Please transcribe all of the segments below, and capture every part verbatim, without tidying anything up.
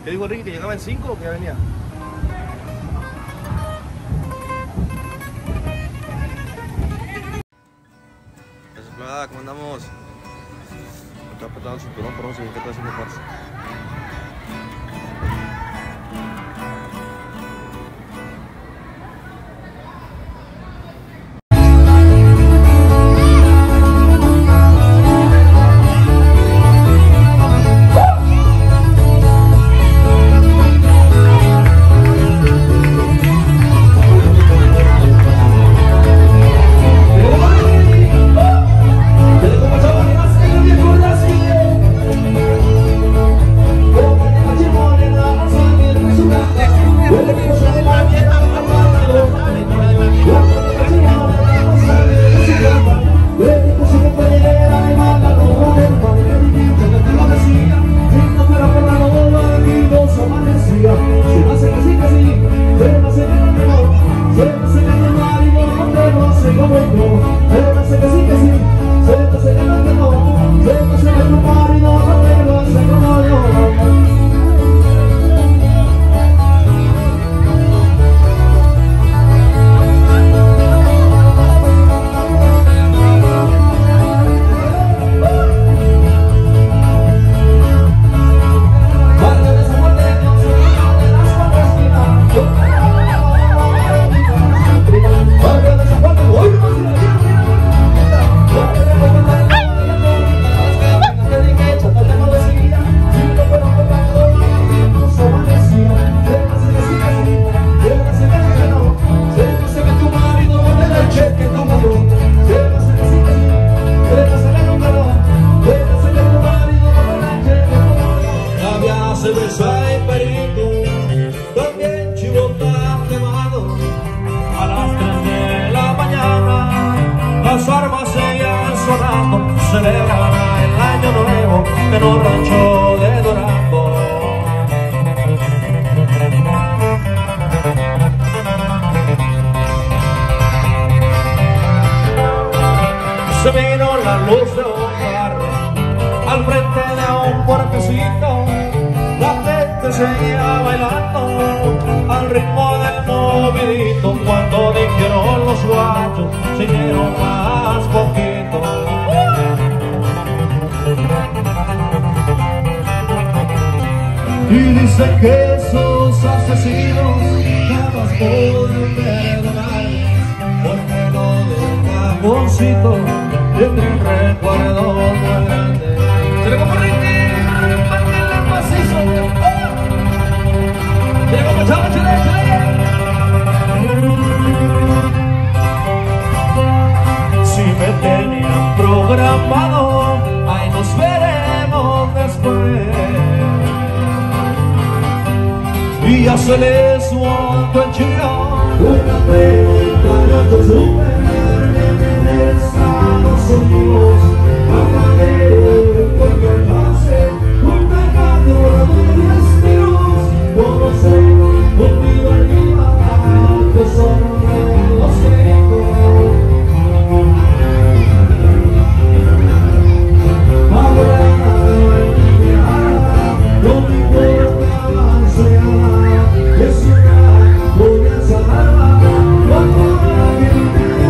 ¿Qué dijo Ricky? ¿Que llegaba en cinco o que ya venía? Desesperada, ¿cómo andamos? Me está apretado el cinturón, pero no sé qué está haciendo fuerza. Celebrará el año nuevo en un rancho de Durango. Se vino la luz de un carro al frente de un puertecito. La gente seguía bailando al ritmo del movidito. Cuando dijeron los guachos, se hicieron más poquito. Y dicen que esos asesinos jamás podrán perdonarles, porque lo del cajoncito tiene un recuerdo muy grande. Se le como Ricky, mantiene el macizo. Se le como chavo, chile, chile. Si me tenían programado, ahí nos veremos después. Y ya se les montó el chillón. Una pregunta no te supe en Estados Unidos. Apagué porque pase un pecado de destinos. Conoce un vivo animal que son los gringos. Ahora no me importa más sea. Es una bonanza nueva, cuando la gente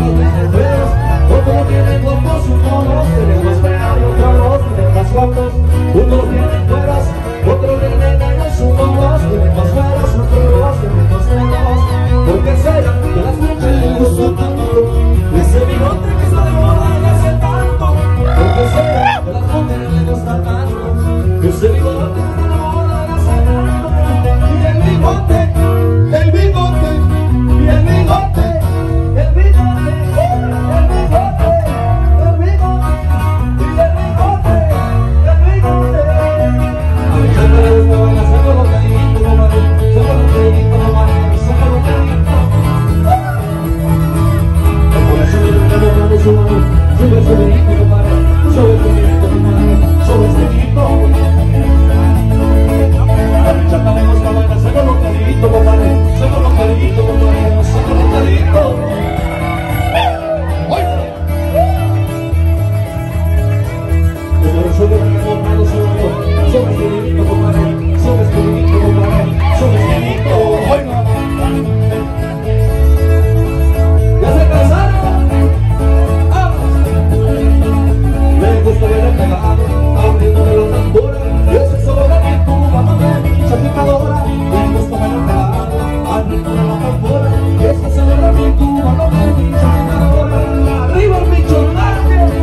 los meseros, otros tienen guapos, unos tienen más fea y otros tienen más guapos. Unos tienen fueras, otros tienen negros, unos tienen más fueras, otros tienen más negros. ¿Por qué será que las mujeres les gusta tanto ese bigote que está de moda y hace tanto? ¿Por qué será que las mujeres les gusta tanto ese bigote que está de moda y hace tanto? Y el bigote, el bigote, y el bigote, el bigote, el bigote, el bigote, y el bigote, el bigote. A mi gente le gusta bailar, se lo que digo, compadre, se lo que digo, compadre, se lo que digo. Por eso yo le debo dar su mano, sube su dedito, compadre, sube su dedito, compadre, sube su dedito. A mi chata le gusta bailar, se lo que digo, compadre, se lo que digo, compadre, se lo que digo. Sube el compadre, sube su dedito, compadre, sube su dedito, compadre, sube su dedito. ¿Ya se cansaron? ¡Vamos! Me gusta ver el pegado, abriendo de la tambora, y ese solo de mi tuba, no de mi chapicadora. Me gusta ver el pegado, abriendo de la tambora, y ese solo de mi tuba, no de mi chapicadora. ¡Arriba el bicho grande!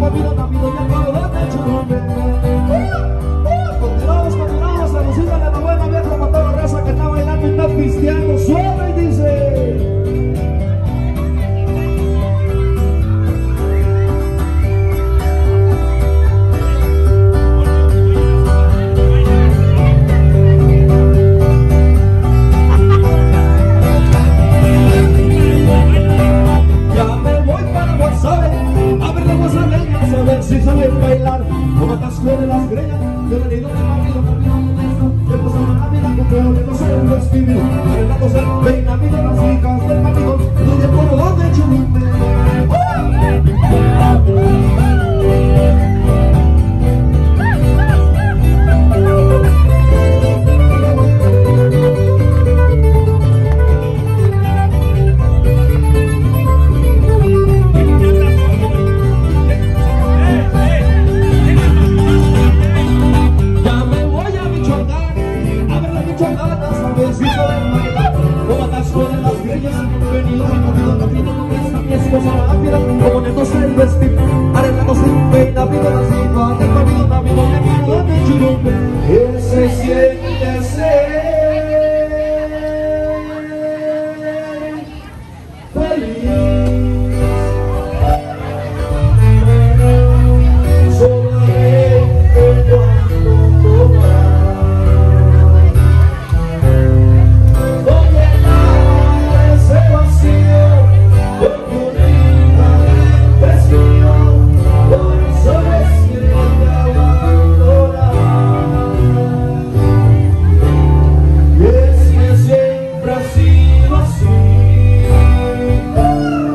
Navido, Navido, ya todo lo de churumbe. Continuamos, continuamos, la música de la buena vieja con toda la raza que está bailando y está pisteando suave y dice. Si saben bailar, como atasco de las greñas, yo he venido de Navido, Navido, Navido, de los Navido, como de los el vestido, arreglándose el Navido, las ricas del Navido, donde por donde chumbe. Como netos el vestir, arreglándose un peina, pido las ricas del Navido, Navido, Navido, de churumbe. Él se siente ser feliz. Solamente cuando toma, no llenar ese vacío. Siempre ha sido así.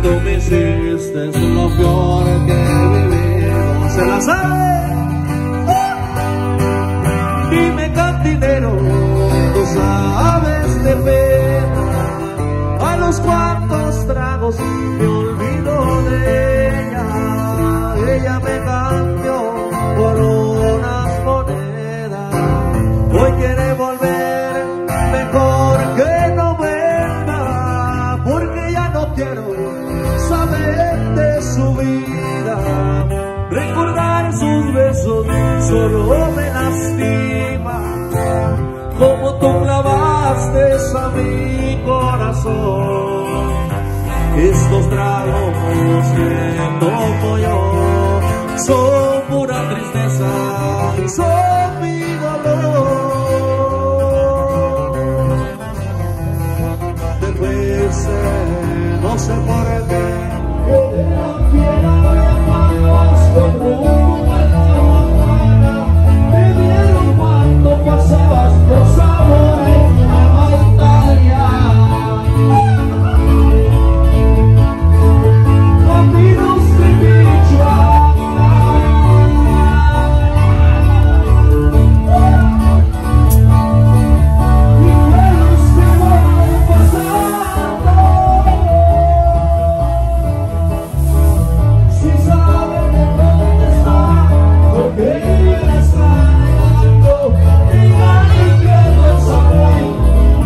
tú me hiciste es lo peor que he vivido. ¿Se la sabe? ¡Oh! Dime, cantinero, tú sabes de pena. A los cuantos tragos me olvido de ella. Ella me cambió por unas monedas. Hoy quiere volver, mejor que no venga, porque ya no quiero saber de su vida. Recordar sus besos solo me lastima, como tú clavaste a mi corazón. Estos tragos que tomo yo son pura tristeza y son mi dolor. Después eh, no sé por qué yo te lo quiero llamarlos con rumbo en la mañana. Me dieron cuando pasabas los amores en la Italia. Caminos de Michoacán, y vuelos que van pasando. Si saben de dónde está, porque ella está negando, digan y que no saben.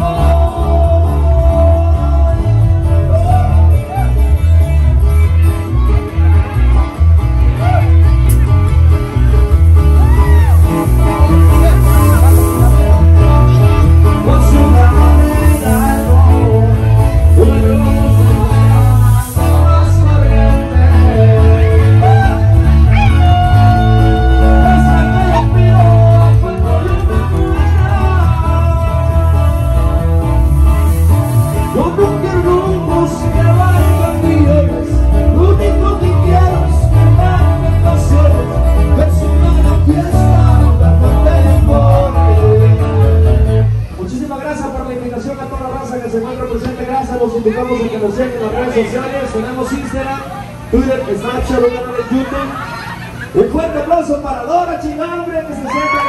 Los invitamos a que nos sigan en las redes sociales. Tenemos Instagram, Twitter, Snapchat, un canal de YouTube. Un fuerte aplauso para Dora Chinambre, que se sienta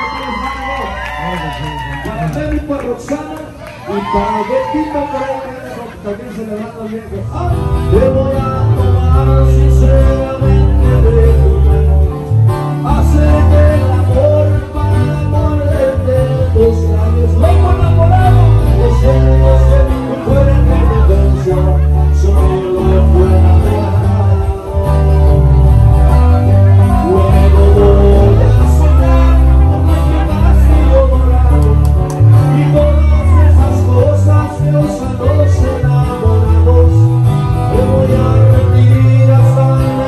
para Mary, para Roxana y para Betito, que también se levanta bien. Ah, te voy a tomar sinceramente de tu mano, hacerte el amor para morderte tus labios. Loco enamorado, lo sé, lo sé. Fuera de mi canción, solo fuera de nada. Luego voy a soñar como que vacío dorado, y todas esas cosas que usan los enamorados. Me voy a rendir hasta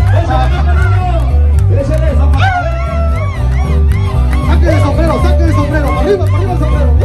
Saque el sombrero, saque el sombrero, para arriba, para arriba el sombrero.